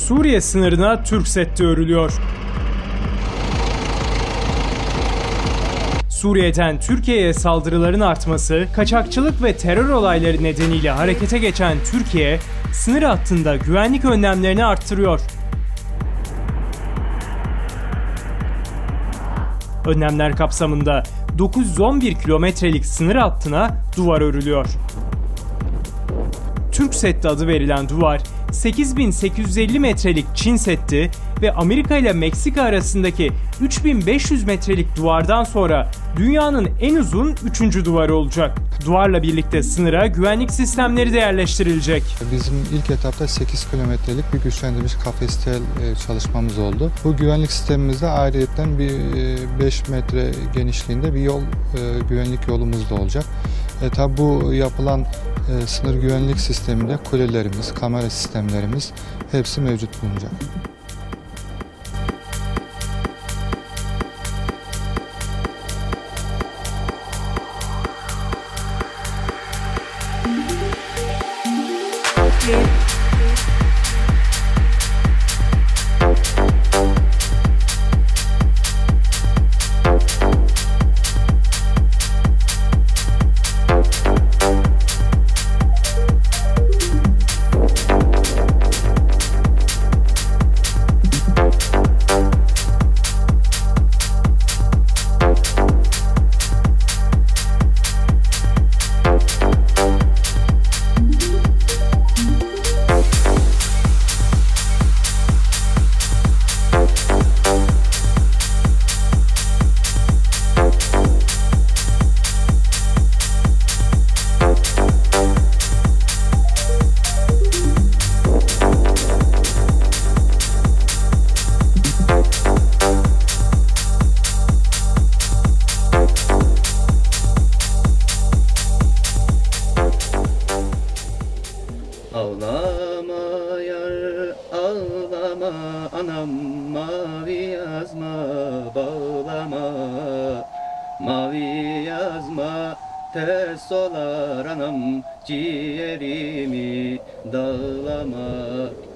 Suriye sınırına Türk Seddi örülüyor. Suriye'den Türkiye'ye saldırıların artması, kaçakçılık ve terör olayları nedeniyle harekete geçen Türkiye, sınır hattında güvenlik önlemlerini arttırıyor. Önlemler kapsamında 911 kilometrelik sınır hattına duvar örülüyor. Türk Seddi adı verilen duvar, 8850 metrelik Çin Seddi ve Amerika ile Meksika arasındaki 3500 metrelik duvardan sonra dünyanın en uzun 3. duvarı olacak. Duvarla birlikte sınıra güvenlik sistemleri de yerleştirilecek. Bizim ilk etapta 8 kilometrelik bir güçlendirilmiş kafestel çalışmamız oldu. Bu güvenlik sistemimizde ayrıyeten bir 5 metre genişliğinde bir güvenlik yolumuz da olacak. Tabi bu yapılan sınır güvenlik sisteminde kulelerimiz, kamera sistemlerimiz hepsi mevcut bulunacak. Ağlama yar, ağlama anam, mavi yazma bağlama. Mavi yazma ters olar anam, ciğerimi dağlama.